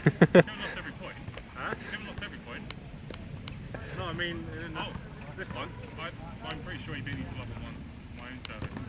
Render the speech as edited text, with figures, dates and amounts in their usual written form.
Kevin lost every point. Huh? Kevin lost every point. No, I mean, this one. I'm pretty sure he beat me to level 1 my own service.